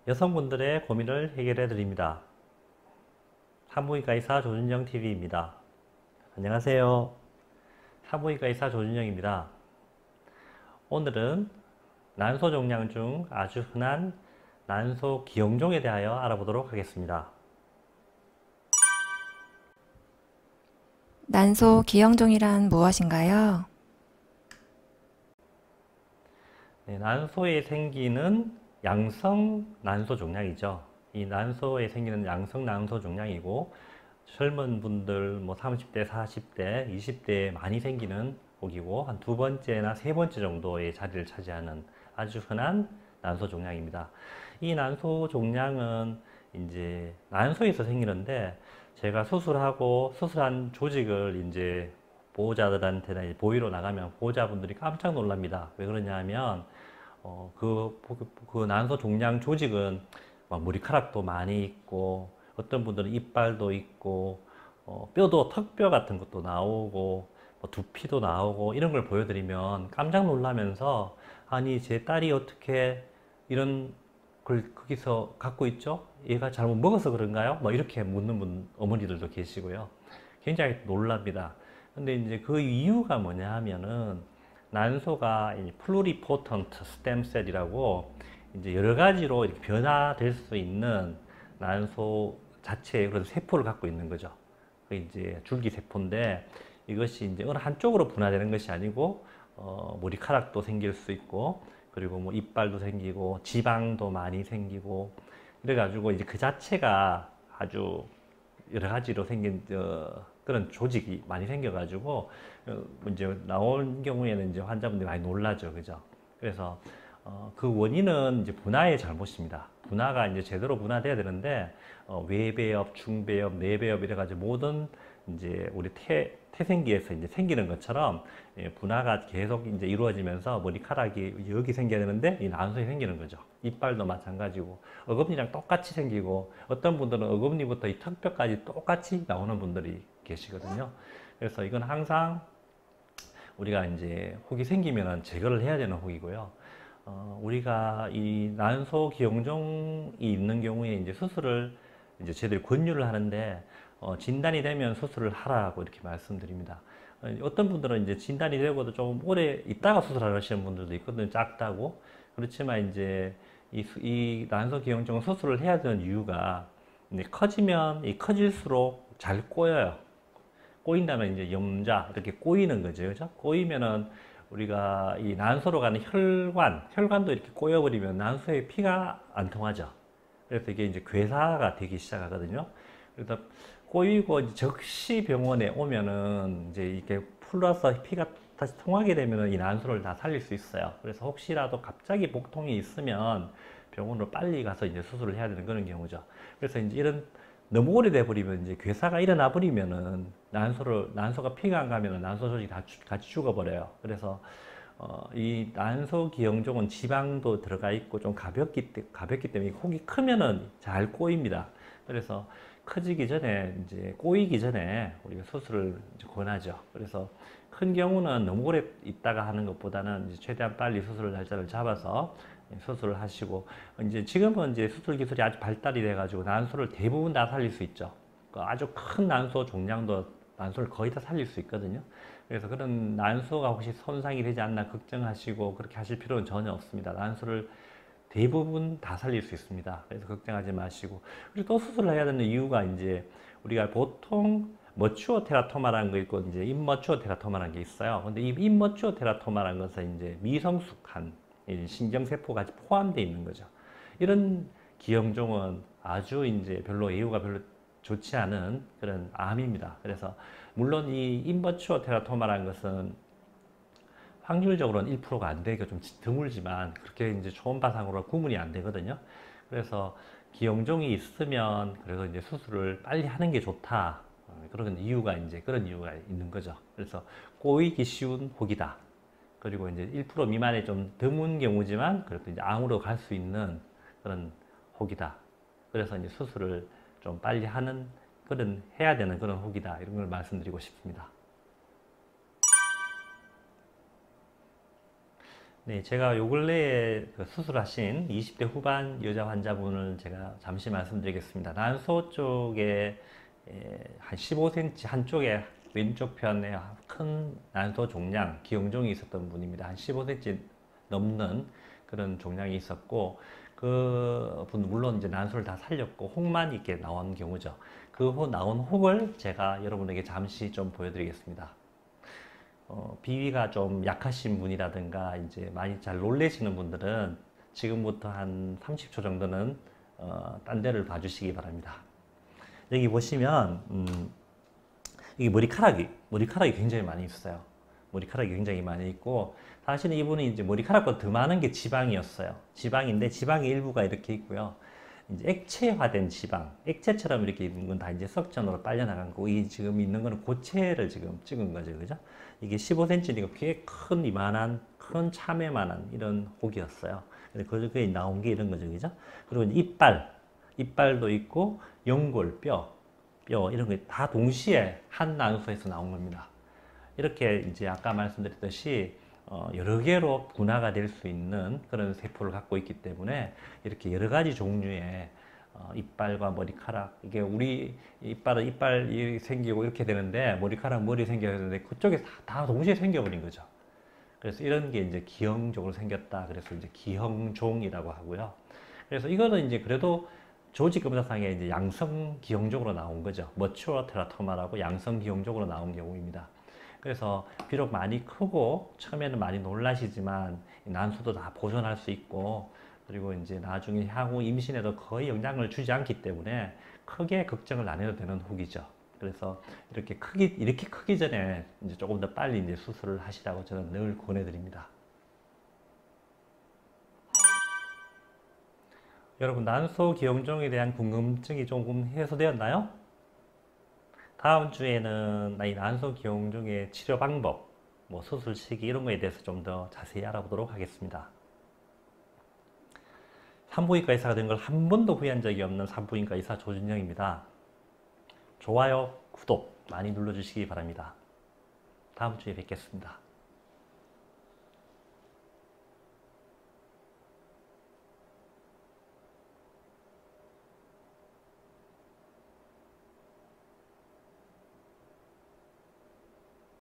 여성분들의 고민을 해결해 드립니다. 산부인과 의사 조준영 TV입니다. 안녕하세요. 산부인과 의사 조준영입니다. 오늘은 난소 종양 중 아주 흔한 난소 기형종에 대하여 알아보도록 하겠습니다. 난소 기형종이란 무엇인가요? 네, 난소에 생기는 양성 난소 종양이죠. 이 난소에 생기는 양성 난소 종양이고 젊은 분들 30대, 40대, 20대에 많이 생기는 혹이고 한 두 번째나 세 번째 정도의 자리를 차지하는 아주 흔한 난소 종양입니다. 이 난소 종양은 이제 난소에서 생기는데 제가 수술하고 수술한 조직을 이제 보호자들한테나 보이러 나가면 보호자분들이 깜짝 놀랍니다. 왜 그러냐 하면 그 난소 종양 조직은 막 머리카락도 많이 있고 어떤 분들은 이빨도 있고 뼈도 턱뼈 같은 것도 나오고 두피도 나오고 이런 걸 보여드리면 깜짝 놀라면서 아니 제 딸이 어떻게 이런 걸 거기서 갖고 있죠? 얘가 잘못 먹어서 그런가요? 이렇게 묻는 어머니들도 계시고요. 굉장히 놀랍니다. 근데 이제 그 이유가 뭐냐 하면은 난소가 플루리포턴트 스템셀이라고 이제 여러 가지로 이렇게 변화될 수 있는 난소 자체의 그런 세포를 갖고 있는 거죠. 그 이제 줄기세포인데 이것이 이제 어느 한쪽으로 분화되는 것이 아니고 머리카락도 생길 수 있고 그리고 이빨도 생기고 지방도 많이 생기고 이래가지고 이제 그 자체가 아주 여러 가지로 생긴 그런 조직이 많이 생겨가지고 이제 나온 경우에는 이제 환자분들이 많이 놀라죠, 그죠? 그래서 그 원인은 이제 분화의 잘못입니다. 분화가 이제 제대로 분화돼야 되는데 외배엽, 중배엽, 내배엽 이래가지고 모든 이제 우리 태생기에서 이제 생기는 것처럼 분화가 계속 이제 이루어지면서 머리카락이 여기 생겨야 되는데 이 난소에 생기는 거죠. 이빨도 마찬가지고 어금니랑 똑같이 생기고 어떤 분들은 어금니부터 이 턱뼈까지 똑같이 나오는 분들이 계시거든요. 그래서 이건 항상 우리가 이제 혹이 생기면 제거를 해야 되는 혹이고요. 우리가 이 난소 기형종이 있는 경우에 이제 수술을 이제 저희들이 권유를 하는데 진단이 되면 수술을 하라고 이렇게 말씀드립니다. 어떤 분들은 이제 진단이 되고도 좀 오래 있다가 수술하시는 분들도 있거든요. 작다고. 그렇지만 이제 이 난소 기형종 수술을 해야 되는 이유가 커지면 커질수록 잘 꼬여요. 꼬인다면 이제 염자 이렇게 꼬이는 거죠. 그죠? 꼬이면은 우리가 이 난소로 가는 혈관도 이렇게 꼬여버리면 난소에 피가 안 통하죠. 그래서 이게 이제 괴사가 되기 시작하거든요. 그래서 꼬이고 이제 적시 병원에 오면은 이제 이렇게 풀어서 피가 다시 통하게 되면은 이 난소를 다 살릴 수 있어요. 그래서 혹시라도 갑자기 복통이 있으면 병원으로 빨리 가서 이제 수술을 해야 되는 그런 경우죠. 그래서 이제 이런 너무 오래돼 버리면 이제 괴사가 일어나 버리면은 난소가 피가 안 가면은 난소 조직이 다 같이 죽어버려요. 그래서 이 난소 기형종은 지방도 들어가 있고 좀 가볍기 때문에 혹이 크면은 잘 꼬입니다. 그래서 커지기 전에 이제 꼬이기 전에 우리가 수술을 이제 권하죠. 그래서 큰 경우는 너무 오래 있다가 하는 것보다는 이제 최대한 빨리 수술 날짜를 잡아서 수술을 하시고 이제 지금은 이제 수술 기술이 아주 발달이 돼 가지고 난소를 대부분 다 살릴 수 있죠. 아주 큰 난소 종양도 난소를 거의 다 살릴 수 있거든요. 그래서 그런 난소가 혹시 손상이 되지 않나 걱정하시고 그렇게 하실 필요는 전혀 없습니다. 난소를 대부분 다 살릴 수 있습니다. 그래서 걱정하지 마시고. 그리고 또 수술을 해야 되는 이유가 이제 우리가 보통 머추어 테라토마라는 거 있고 이제 임머추어 테라토마라는 게 있어요. 근데 이 임머추어 테라토마라는 것은 이제 미성숙한 신경세포가 포함되어 있는 거죠. 이런 기형종은 아주 이제 별로 예후가 별로 좋지 않은 그런 암입니다. 그래서 물론 이 임머추어 테라토마라는 것은 확률적으로는 1%가 안 되기가 좀 드물지만 그렇게 이제 초음파상으로 구분이 안 되거든요. 그래서 기형종이 있으면 그래서 이제 수술을 빨리 하는 게 좋다. 그런 이유가 그런 이유가 있는 거죠. 그래서 꼬이기 쉬운 혹이다. 그리고 이제 1% 미만의 좀 드문 경우지만 그래도 이제 암으로 갈 수 있는 그런 혹이다. 그래서 이제 수술을 좀 빨리 해야 되는 그런 혹이다. 이런 걸 말씀드리고 싶습니다. 네, 제가 요 근래에 그 수술하신 20대 후반 여자 환자분을 제가 잠시 말씀드리겠습니다. 난소 쪽에 한 15cm 한쪽에 왼쪽 편에 큰 난소 종양, 기형종이 있었던 분입니다. 한 15cm 넘는 그런 종양이 있었고, 그 분 물론 이제 난소를 다 살렸고 혹만 있게 나온 경우죠. 그 후 나온 혹을 제가 여러분에게 잠시 좀 보여드리겠습니다. 비위가 좀 약하신 분이라든가 이제 많이 잘 놀래시는 분들은 지금부터 한 30초 정도는 딴 데를 봐주시기 바랍니다. 여기 보시면 이게 머리카락이 굉장히 많이 있어요. 머리카락이 굉장히 많이 있고, 사실은 이분이 이제 머리카락보다 더 많은 게 지방이었어요. 지방인데 지방의 일부가 이렇게 있고요. 이제 액체화된 지방, 액체처럼 이렇게 있는 건 다 이제 석전으로 빨려나간 거고, 이 지금 있는 거는 고체를 지금 찍은 거죠, 그죠? 이게 15cm니까 꽤 큰 이만한 큰 참외만한 이런 혹이었어요. 근데 그게 나온 게 이런 거죠, 그죠? 그리고 이제 이빨도 있고 연골, 뼈 이런 게 다 동시에 한 난소에서 나온 겁니다. 이렇게 이제 아까 말씀드렸듯이 여러 개로 분화가 될 수 있는 그런 세포를 갖고 있기 때문에 이렇게 여러 가지 종류의 이빨과 머리카락, 이게 우리 이빨은 이빨이 생기고 이렇게 되는데 머리카락 머리 생겨야 되는데 그쪽에 다 동시에 생겨버린 거죠. 그래서 이런 게 이제 기형적으로 생겼다. 그래서 이제 기형종이라고 하고요. 그래서 이거는 이제 그래도 조직 검사상에 이제 양성 기형적으로 나온 거죠. 머추어 테라토마라고 양성 기형적으로 나온 경우입니다. 그래서 비록 많이 크고 처음에는 많이 놀라시지만 난소도 다 보존할 수 있고, 그리고 이제 나중에 향후 임신에도 거의 영향을 주지 않기 때문에 크게 걱정을 안 해도 되는 혹이죠. 그래서 이렇게 크기 전에 이제 조금 더 빨리 이제 수술을 하시라고 저는 늘 권해드립니다. 여러분, 난소 기형종에 대한 궁금증이 조금 해소되었나요? 다음 주에는 이 난소 기형종의 치료 방법, 뭐 수술 시기 이런 거에 대해서 좀 더 자세히 알아보도록 하겠습니다. 산부인과 의사가 된 걸 한 번도 후회한 적이 없는 산부인과 의사 조준영입니다. 좋아요, 구독 많이 눌러주시기 바랍니다. 다음 주에 뵙겠습니다.